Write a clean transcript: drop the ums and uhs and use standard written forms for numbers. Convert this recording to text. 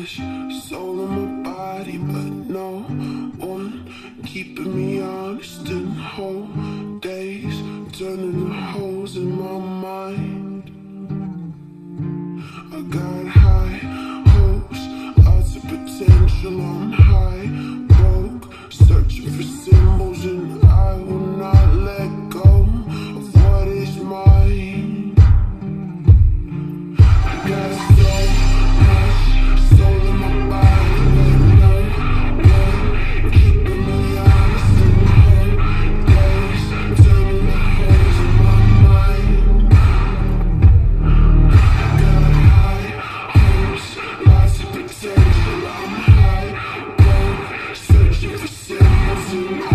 flesh, soul in my body, but no one keeping me honest and whole. Days turning to holes in my mind. I got high hopes, lots of potential on high. Broke, searching for symbols, and I will not let go of what is mine. I got so much soul in my body, but no one keeping me honest and whole. Days turning to holes in my mind. I got high hopes, lots of potential. I'm high, broke, searching for symbols, and